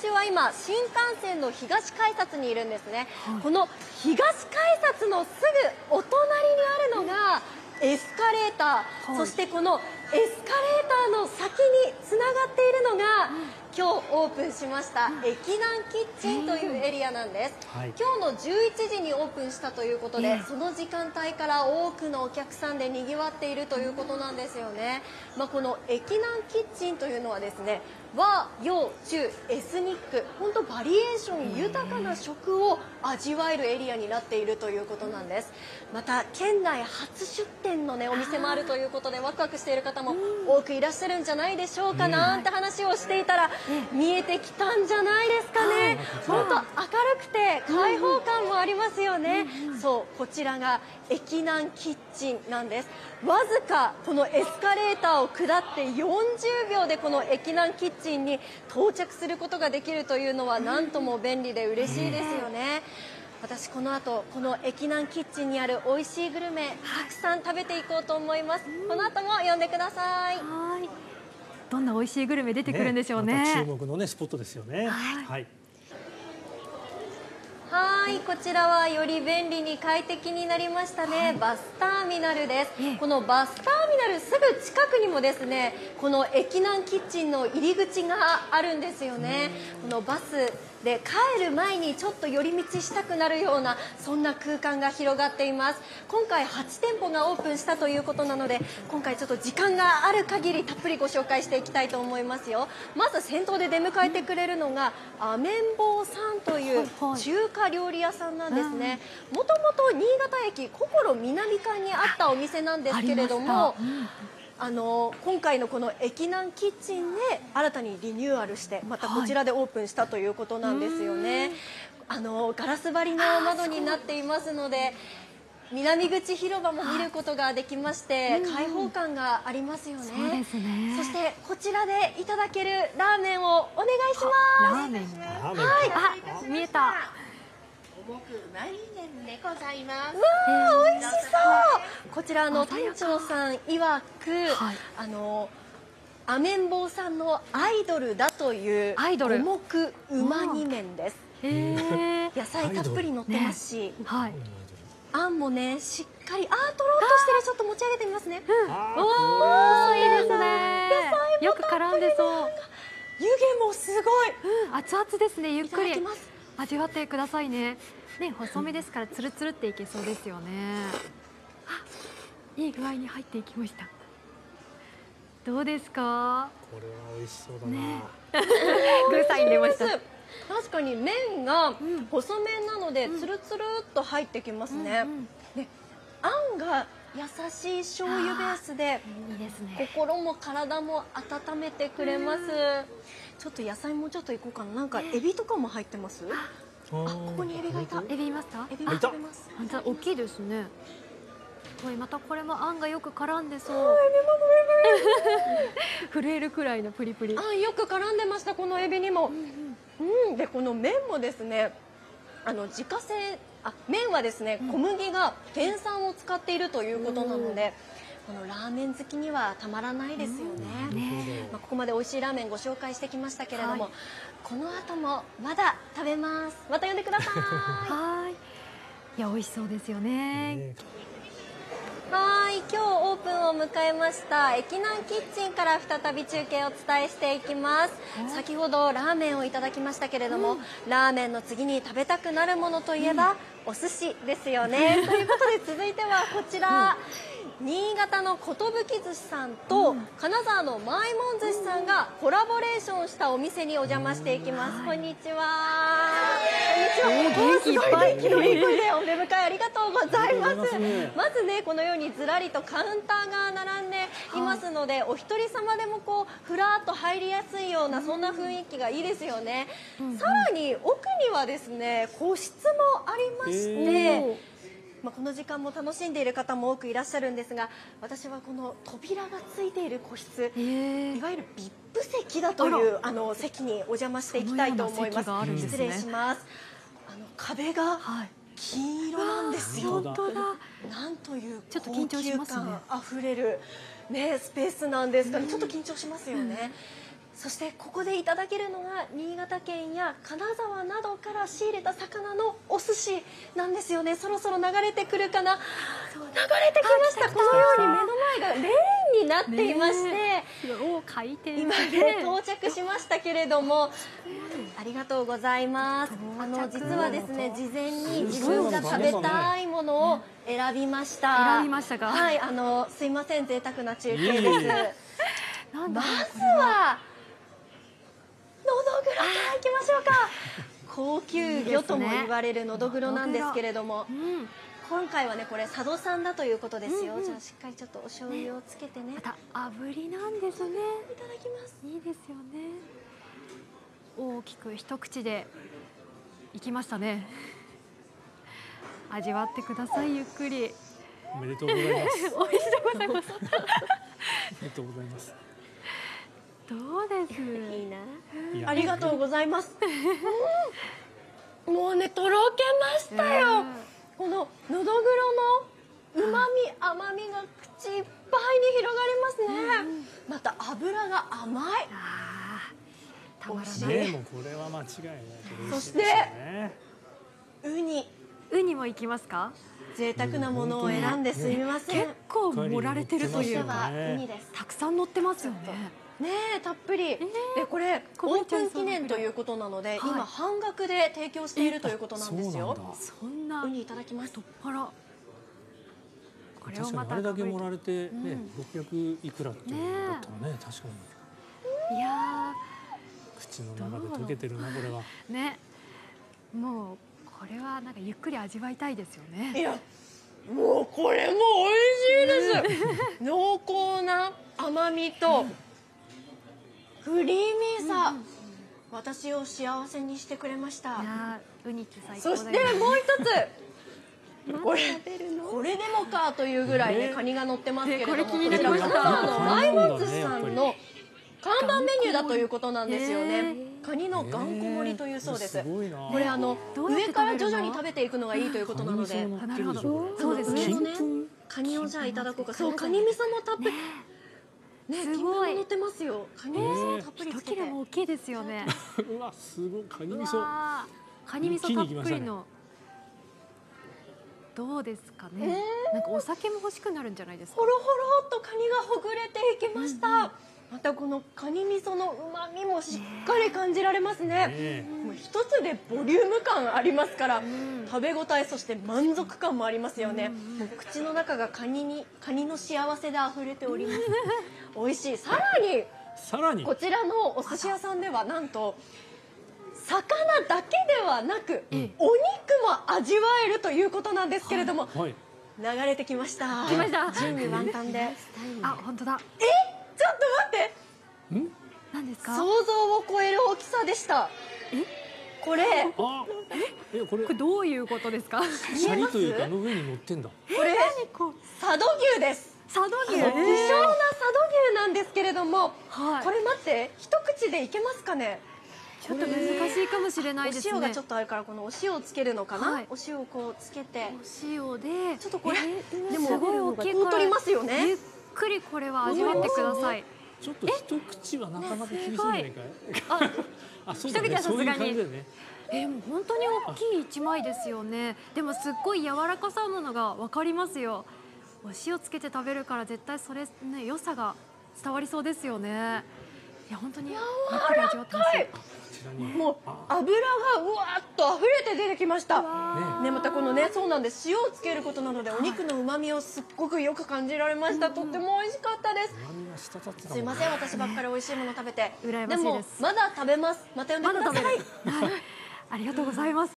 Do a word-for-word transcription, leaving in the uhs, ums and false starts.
私は今新幹線の東改札にいるんですね、はい、この東改札のすぐお隣にあるのがエスカレーター、はい、そしてこのエスカレーターの先につながっているのが、うん、今日オープンしました駅南キッチンというエリアなんです、はい、今日のじゅういちじにオープンしたということで、えー、その時間帯から多くのお客さんでにぎわっているということなんですよね、まあ、この駅南キッチンというのはですね、和洋中エスニック、本当バリエーション豊かな食を味わえるエリアになっているということなんです。また県内初出店の、ね、お店もあるということでワクワクしている方も多くいらっしゃるんじゃないでしょうか、なんて話をしていたら見えてきたんじゃないですかね。本当明るくて開放感もありますよね。そうこちらが駅南キッチンなんです。わずかこのエスカレーターを下ってよんじゅうびょうでこの駅南キッチンに到着することができるというのはなんとも便利で嬉しいですよね。私この後この駅南キッチンにある美味しいグルメたくさん食べていこうと思います。この後も呼んでください。 はい、どんな美味しいグルメ出てくるんでしょうね。 ね、また注目のねスポットですよね。はい、はいはい、こちらはより便利に快適になりましたね、はい、バスターミナルです。このバスターミナルすぐ近くにもですね、この駅南キッチンの入り口があるんですよね。このバスで帰る前にちょっと寄り道したくなるようなそんな空間が広がっています。今回はちてんぽがオープンしたということなので、今回ちょっと時間がある限りたっぷりご紹介していきたいと思いますよ。まず先頭で出迎えてくれるのがアメンボーさんという中華料理屋さんなんですね。もともと新潟駅心南館にあったお店なんですけれども、あの今回のこの駅南キッチンで新たにリニューアルしてまたこちらでオープンしたということなんですよね、はい、あのガラス張りの窓になっていますので南口広場も見ることができまして、開放感がありますよね。そうですね。そしてこちらでいただけるラーメンをお願いします。 ラーメンが、 はい、 あ、見えた。 重くマリネンでございます。 わあ、美味しそう。こちらの店長さん曰く、はい、あのアメンボーさんのアイドルだという重くうま煮麺です。野菜たっぷり乗ってますし、ね、はい、あんもねしっかり、あーとろっとしてる。ちょっと持ち上げてみますね。うん、 おー、いいですね。野菜よく絡んでそう。 湯気もすごい。 うん、熱々ですね。ゆっくり味わってくださいね。ね、細めですからつるつるっていけそうですよね。あ、いい具合に入っていきました。どうですか？ これは美味しそうだな。 ね、グーサイン出ました。 確かに麺が細麺なのでつるつるっと入ってきますね。ね、あんが優しい醤油ベースでいいですね。心も体も温めてくれます。ちょっと野菜もちょっといこうかな。なんかエビとかも入ってます？あ、ここにエビがいた。 エビいました？ エビも食べます。 本当大きいですね。これまたこれもあんがよく絡んでそう。震えるくらいのプリプリ。 あんよく絡んでました、このエビにも。うん、でこの麺もですね、あの自家製、あ、麺はですね、小麦が県産を使っているということなので、このラーメン好きにはたまらないですよね。ね、まあ、ここまで美味しいラーメンご紹介してきましたけれども、はい、この後もまだ食べます。また呼んでください。 はい。いや美味しそうですよね。 はい、今日オープンを迎えました駅南キッチンから再び中継をお伝えしていきます。先ほどラーメンをいただきましたけれども、うん、ラーメンの次に食べたくなるものといえば、うん、お寿司ですよね。ということで続いてはこちら、うん、新潟の寿寿司さんと、うん、金沢のまいもん寿司さんがコラボレーションしたお店にお邪魔していきます。こんにちは。こんにちは。元気いっぱい。広い声でお出迎えありがとうございます。まずね、このようにずらりとカウンターが並んでいますので、はい、お一人様でもこうふらっと入りやすいような、そんな雰囲気がいいですよね。うんうん、さらに奥にはですね、個室もありまして、まあ、この時間も楽しんでいる方も多くいらっしゃるんですが、私はこの扉がついている個室、いわゆる ブイアイピー 席だというあの席にお邪魔していきたいと思います。失礼します。あの壁が金色なんですよ。本当だ。なんという高級感あふれるねスペースなんですかね。ちょっと緊張しますよね。 そしてここでいただけるのが新潟県や金沢などから仕入れた魚のお寿司なんですよね。そろそろ流れてくるかな。流れてきました。このように目の前がレーンになっていまして、 ねお回転今ね到着しましたけれども、ありがとうございます。あの実はですね、事前に自分が食べたいものを選びました。 選びましたか。 はい、あのすいません、贅沢な中継いえいでえす。 なんだまずはのどぐろからいきましょうか。高級魚とも言われるのどぐろなんですけれども、 うん今回はねこれ佐渡産だということですよ。 うんうんじゃあしっかりちょっとお醤油をつけてね。 また炙りなんですね。 いただきます。 いいですよね。大きく一口でいきましたね。味わってください、ゆっくり。 おめでとうございます。 美味しいでございます。 おめでとうございます。 どうです。 いいな。 いやありがとうございます。うん、もうねとろけましたよ。こののどぐろの旨味甘みが口いっぱいに広がりますね。また油が甘い。 あーたまら美味しないい。 ね、もうこれは間違いない。 そして美味いですよねウニ、 ウニもいきますか。 贅沢なものを選んですみません。 結構盛られてるというか、 そしてはウニです。 たくさん乗ってますよね。 ねえたっぷり、でこれこオーぼれちゃいそうプン記念ということなので、 はい今半額で提供しているということなんですよ。 そうなんだそんなウニいただきます。 太っ腹。これを確かまたにあれだけ食べ盛られてね、 うんろっぴゃくいくらっていうのだったらね、確かにいや口の中で溶けてるなこれは。 ーね、もうこれはなんかゆっくり味わいたいですよいね。 やもうこれも美味しいです。濃厚な甘みとクリーミーさ、私を幸せにしてくれました。 いやーウニって最高そだよね。 してもう一つこれこれでもかというぐらいね、 ねカニが乗ってますけれども、 ねこれ気になりこちましたら金沢のマイモンズさやっぱりんの看板メニューだということなんですよね。 ねカニのがんこ盛りというそうです。 すごいな。 これあのどうやって上から徐食べるの 々に食べていくのがいいということなので、 あなるほど。そうですね。 上のねカニをじゃあいただこうか。そう、カニ味噌もたっぷりね、 すごい金粉も乗ってますよ。カニ味噌もたっぷりつけて一切れも大きいですよね。 うわすごいカニう味噌。 わーカニ味噌たっぷりの。どうですかね。なんかお酒も欲しくなるんじゃないですかほ。ろほろっとカニがほぐれていきました。またこのカニ味噌の旨味もしっかり感じられますね。 ねもう一つでボリューム感ありますから、 ん食べ応えそして満足感もありますよね。もう口の中がカニにカニの幸せで溢れております。美味しい。さらにさらにこちらのお寿司屋さんではなんと魚だけではなく、 ええお肉も味わえるということなんですけれども、 はい。 流れてきました。 来ました準備万端で。 あ本当だ。 え、ちょっと待って。 ん？ 何ですか。 想像を超える大きさでした。 えこれ、 あ、えこれこれどういうことですか。 シャリというかあの上に乗ってんだ。 これこう佐渡牛です。 佐渡牛。 希少な佐渡牛なんですけれども、 はいこれ待って、一口でいけますかね。 ちょっと難しいかもしれないですね。 お塩がちょっとあるからこのお塩をつけるのかな。 はいお塩をこうつけて、 お塩で。 ちょっとこれえでもすごい大きいから。 通りますよねゆっくりこれは味わってください。 ちょっと一口はなかなか厳しいんじゃないかい。 ああ、そうだね。 一口はさそういうすがに感じだよね。 えーもう本当に大きい一枚ですよね。でもすっごい柔らかさなのがわかりますよ。お塩つけて食べるから絶対それね良さが伝わりそうですよね。いや本当にゆっくり味わってますよ。 こちらに。 もうあ油がうわーっと溢れて出てきました。 わーね、またこのね、そうなんです。塩をつけることなので、お肉の旨味をすっごくよく感じられました。とっても美味しかったです。 旨味が滴ってたもんね。 すいません、私ばっかり美味しいもの食べて。 羨ましいですもまだ食べます。また呼んでまだください。 食べる。はい。ありがとうございます。